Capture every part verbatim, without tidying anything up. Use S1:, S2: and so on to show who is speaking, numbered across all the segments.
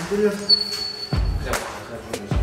S1: 늘려.
S2: 그냥 그냥 좀.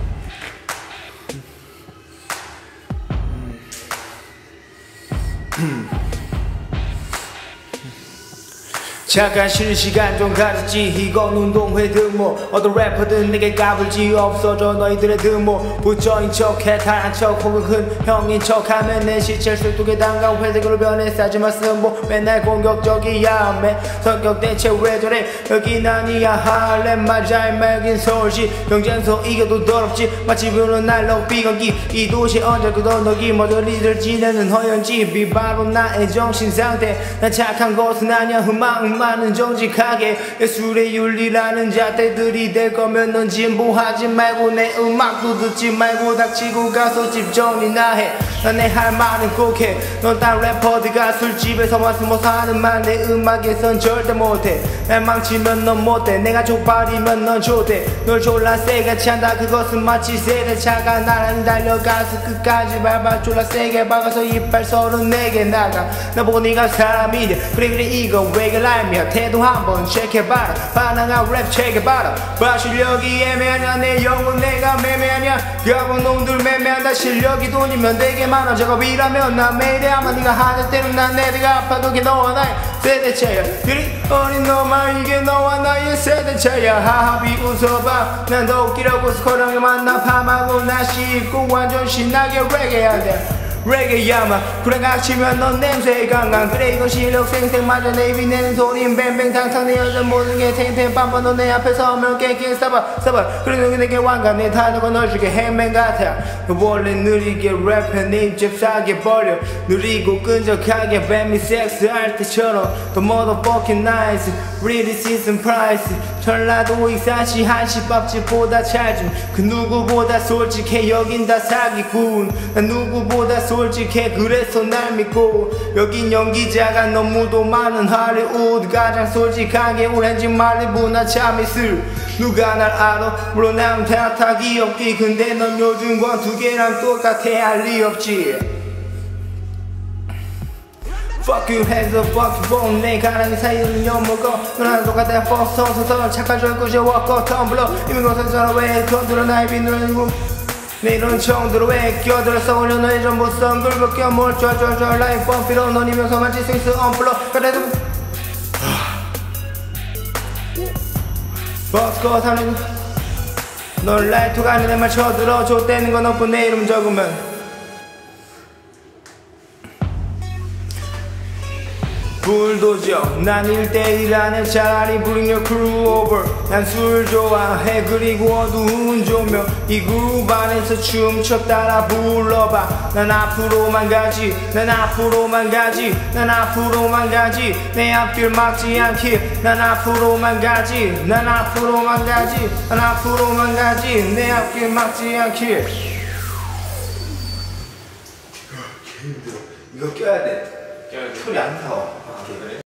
S1: 잠깐 쉬는 시간 좀 가졌지. 이건 운동회 등모. 어떤 래퍼든 내게 까불지. 없어져 너희들의 등모. 부처인 척해 다한 척 혹은 큰 형인 척하면 내 시체를 쇠독에 담가 회색으로 변해. 싸지마 쓴모. 맨날 공격적이야. 맨 성격 대체 왜 저래. 여긴 아니야 할렘 맞아. 임마 여긴 서울시. 경쟁서 이겨도 더럽지. 마치 부는 날로 비건기. 이 도시 언제그도 너기 모두 리들 지내는 허연집이 바로 나의 정신상태. 난 착한 것은 아니야. 흠망 많은 정직하게 예술의 윤리라는 잣대들이 될 거면 넌 진보하지 말고 내 음악도 듣지 말고 닥치고 가서 집 정리나 해. 난 내 할 말은 꼭 해. 넌 딴 래퍼들가 술집에서 와서 뭐 사는 말 내 음악에선 절대 못해. 날 망치면 넌 못돼. 내가 족발이면 넌 좋대. 널 졸라 세게 찬다. 그것은 마치 세대차가 나랑 달려가서 끝까지 밟아 졸라 세게 박아서 이빨 서른네 개 나가. 나보고 네가 사람이냐. 그래 그래 이거 왜 그래 태도 한번 체크해봐라. 반항한 랩 체크해봐라. 봐 실력이 애매하냐. 내 영혼 내가 매매하냐. 여본 놈들 매매한다. 실력이 돈이면 되게 많아. 작업이라면 난 매일 해. 아마 네가 하는 때는 난 내가 아파도 걔 너와 나의 세대차야. 그리 어린 놈아 이게 너와 나의 세대차야. 하하 비웃어봐. 난 더 웃기려고 스코랑을 만나 밤하고 날씨 입고 완전 신나게 레게 한대. 레게 야마 구랑 치면 넌 냄새 강강. 그래 이건 실력 생생 맞아. 내 입이 내는 소린 뱅뱅탕탕. 내 여자 모든 게 탱탱 빰빰. 너 내 앞에 서면 깽깽 싸봐 싸봐. 그래 너는 내게 왕관. 내 타는 너 주게 행맨 같아. 너 원래 느리게 랩해. 내 입 잽싸게 벌려. 느리고 끈적하게 뱀이 섹스할 때처럼. 더 motherfucking nice. Really season price. 전라도 익산시 한시밥집보다 찰짐. 그 누구보다 솔직해. 여긴 다 사기꾼. 난 누구보다 솔직해. 그래서 날 믿고. 여긴 연기자가 너무도 많은 할리우드. 가장 솔직하게 오렌지 말리부나 참이슬. 누가 날 알아. 물론 난 다 귀엽기. 근데 넌 요즘 권 두 개랑 똑같아. 할 리 없지. Fuck you hands up, fuck you phone. 내 가랑이 사이를 엿먹어. 너랑 똑같아. Fuck 서서서 착한 줄 알고 워커 텀블러. 이미 거기서 왜 건드려 나의 빛누는 내 이런 청들어 왜 끼어들어서 올려. 너의 전부 썬글 벗겨 뭘 쫄쫄쫄 라인 펌피로. 넌이면서만 지스윙스 언플러. 그래도 버스커 사는 널 라이트가 아닌 내 말 쳐들어. 좆대는 건 없고 내 이름 적으면 불도저. 난 일 대일 하네. 차라리 bring your crew over. 난 술 좋아해. 그리고 어두운 조명. 이 그룹 안에서 춤춰 따라 불러봐. 난 앞으로만 가지. 난 앞으로만 가지. 난 앞으로만 가지. 내 앞길 막지 않길. 난 앞으로만 가지. 난 앞으로만 가지. 난 앞으로만 가지. 내 앞길 막지 않길. 힘들어. 이거 껴야 돼.
S2: 껴야 돼.
S1: 소리 안 나와.
S2: 그래?